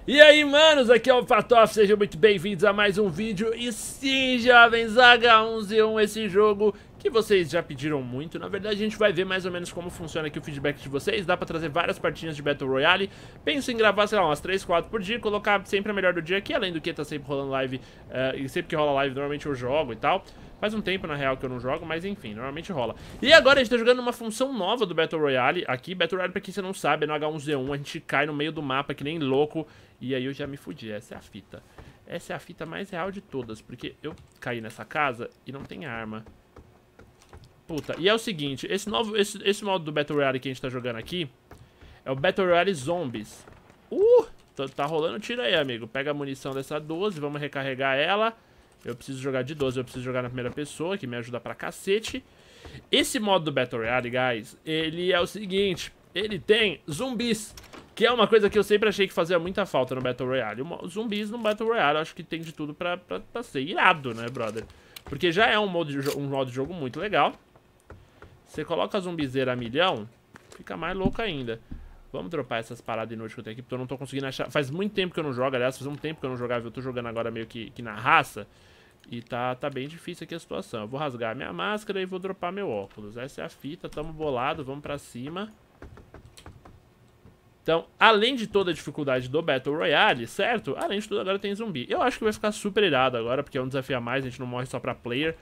E aí, manos, aqui é o Fatoff, sejam muito bem-vindos a mais um vídeo. E sim, jovens, H1Z1, esse jogo que vocês já pediram muito. Na verdade, a gente vai ver mais ou menos como funciona aqui o feedback de vocês. Dá pra trazer várias partidinhas de Battle Royale. Penso em gravar, sei lá, umas 3, 4 por dia. Colocar sempre a melhor do dia aqui, além do que tá sempre rolando live. E sempre que rola live, normalmente eu jogo e tal. Faz um tempo, na real, que eu não jogo, mas enfim, normalmente rola. E agora a gente tá jogando uma função nova do Battle Royale. Aqui, Battle Royale, pra quem você não sabe, é no H1Z1. A gente cai no meio do mapa que nem louco. E aí eu já me fudi, essa é a fita. Essa é a fita mais real de todas, porque eu caí nessa casa e não tem arma. Puta, e é o seguinte, esse modo do Battle Royale que a gente tá jogando aqui é o Battle Royale Zombies. Tá rolando tiro aí, amigo. Pega a munição dessa 12, vamos recarregar ela. Eu preciso jogar de 12, eu preciso jogar na primeira pessoa, que me ajuda pra cacete. Esse modo do Battle Royale, guys, ele é o seguinte, ele tem zumbis, que é uma coisa que eu sempre achei que fazia muita falta no Battle Royale. Zumbis no Battle Royale, eu acho que tem de tudo pra ser irado, né, brother? Porque já é um modo de jogo muito legal. Você coloca a zumbizeira a milhão, fica mais louco ainda. Vamos dropar essas paradas inúteis que eu tenho aqui, porque eu não tô conseguindo achar. Faz muito tempo que eu não jogo, aliás, faz um tempo que eu não jogava. Eu tô jogando agora meio que na raça. E tá bem difícil aqui a situação. Eu vou rasgar a minha máscara e vou dropar meu óculos. Essa é a fita, tamo bolado, vamos pra cima. Então, além de toda a dificuldade do Battle Royale, certo? Além de tudo, agora tem zumbi. Eu acho que vai ficar super irado agora, porque é um desafio a mais, a gente não morre só pra player.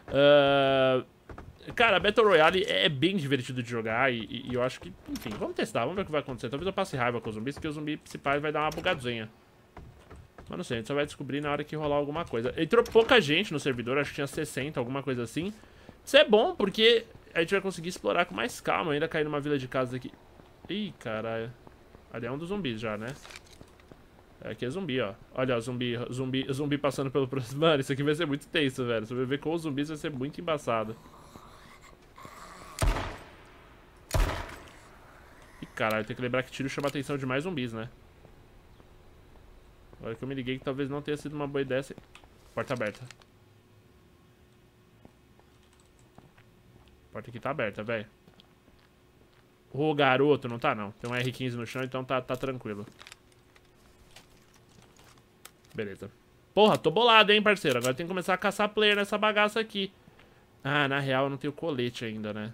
Cara, Battle Royale é bem divertido de jogar e eu acho que, enfim, vamos testar, vamos ver o que vai acontecer. Talvez eu passe raiva com os zumbis, porque o zumbi principal vai dar uma bugadinha. Mas não sei, a gente só vai descobrir na hora que rolar alguma coisa. Entrou pouca gente no servidor, acho que tinha 60, alguma coisa assim. Isso é bom, porque a gente vai conseguir explorar com mais calma, ainda cair numa vila de casas aqui. Ih, caralho. Ali é um dos zumbis já, né? Aqui é zumbi, ó. Olha, ó, zumbi passando pelo... Mano, isso aqui vai ser muito tenso, velho. Você vai ver com os zumbis vai ser muito embaçado. Ih, caralho, tem que lembrar que tiro chama a atenção de mais zumbis, né? Agora que eu me liguei que talvez não tenha sido uma boa ideia. Porta aberta. Porta aqui tá aberta, velho. Ô, garoto, não tá não. Tem um R15 no chão, então tá tranquilo. Beleza. Porra, tô bolado, hein, parceiro. Agora tem que começar a caçar player nessa bagaça aqui. Ah, na real eu não tenho colete ainda, né?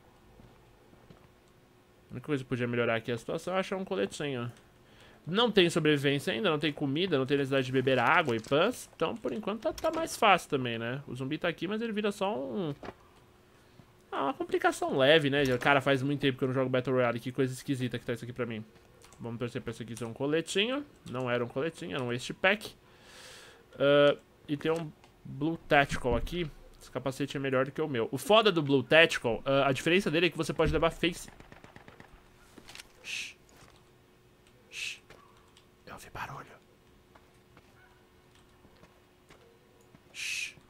A única coisa que podia melhorar aqui a situação é achar um coletinho. Não tem sobrevivência ainda, não tem comida, não tem necessidade de beber água e pãs. Então, por enquanto, tá mais fácil também, né? O zumbi tá aqui, mas ele vira só uma complicação leve, né? Cara, faz muito tempo que eu não jogo Battle Royale. Que coisa esquisita que tá isso aqui pra mim. Vamos torcer pra isso aqui ser um coletinho. Não era um coletinho, era um waste pack. E tem um Blue Tactical aqui. Esse capacete é melhor do que o meu. O foda do Blue Tactical, a diferença dele é que você pode levar face... Shhh. Shhh. Eu ouvi barulho. Shhh.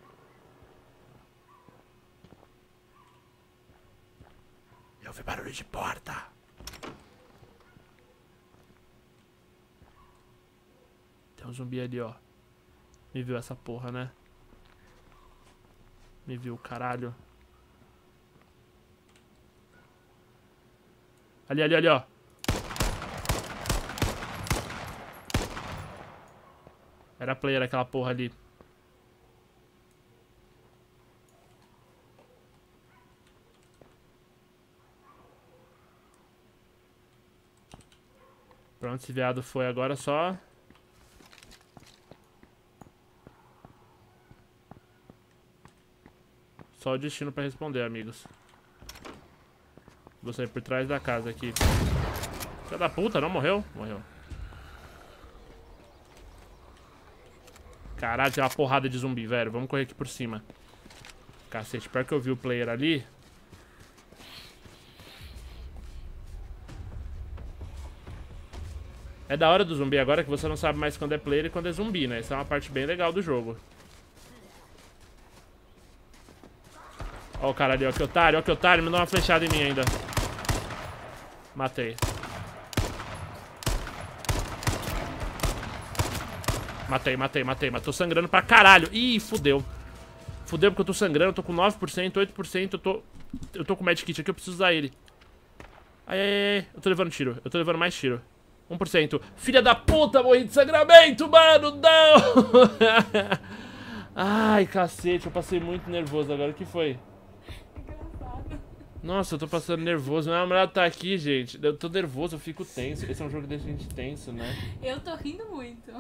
Eu ouvi barulho de porta. Tem um zumbi ali, ó. Me viu essa porra, né? Me viu, caralho. Ali, ó. Era player aquela porra ali. Pra onde esse viado foi agora, só o destino pra responder, amigos. Vou sair por trás da casa aqui. Filha da puta, não morreu? Morreu. Caralho, tem uma porrada de zumbi, velho. Vamos correr aqui por cima. Cacete, pior que eu vi o player ali. É da hora do zumbi agora que você não sabe mais quando é player e quando é zumbi, né? Isso é uma parte bem legal do jogo. Ó o cara ali, ó que otário, me dá uma flechada em mim ainda. Matei. Matei. Mas tô sangrando pra caralho. Ih, fudeu. Fudeu porque eu tô sangrando, eu tô com 9%, 8%, eu tô com medkit aqui, eu preciso usar ele. Ai. Eu tô levando tiro, eu tô levando mais tiro. 1%. Filha da puta, morri de sangramento, mano, não! Ai, cacete, eu passei muito nervoso agora, o que foi? Nossa, eu tô passando nervoso. Meu namorado tá aqui, gente. Eu tô nervoso, eu fico tenso. Esse é um jogo que deixa a gente tenso, né? Eu tô rindo muito.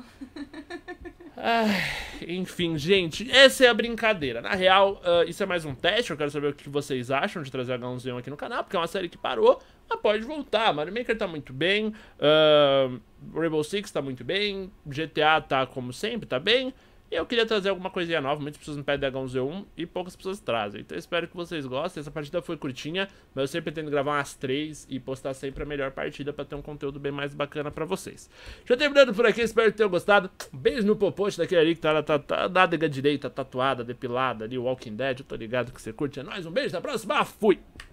Enfim, gente, essa é a brincadeira. Na real, isso é mais um teste. Eu quero saber o que vocês acham de trazer H1Z1 aqui no canal, porque é uma série que parou, mas pode voltar. Mario Maker tá muito bem, Rainbow Six tá muito bem, GTA tá como sempre, tá bem. E eu queria trazer alguma coisinha nova, muitas pessoas me pedem H1Z1 e poucas pessoas trazem. Então eu espero que vocês gostem. Essa partida foi curtinha, mas eu sempre tento gravar umas 3 e postar sempre a melhor partida pra ter um conteúdo bem mais bacana pra vocês. Já terminando por aqui, espero que tenham gostado. Um beijo no popote daquele ali que tá na nádega direita, tatuada, depilada ali, Walking Dead. Eu tô ligado que você curte. É nóis, um beijo, até a próxima, fui!